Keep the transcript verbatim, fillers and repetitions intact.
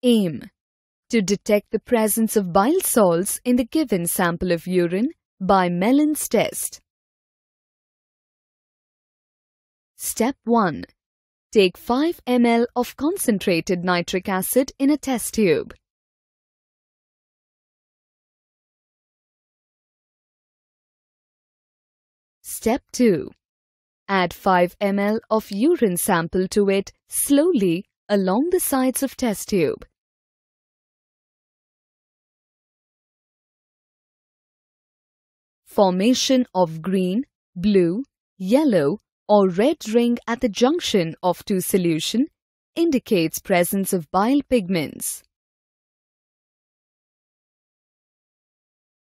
Aim: to detect the presence of bile salts in the given sample of urine by Gmelin's test. Step one. Take five milliliters of concentrated nitric acid in a test tube. Step two. Add five milliliters of urine sample to it slowly along the sides of test tube. Formation of green, blue, yellow or red ring at the junction of two solution indicates presence of bile pigments.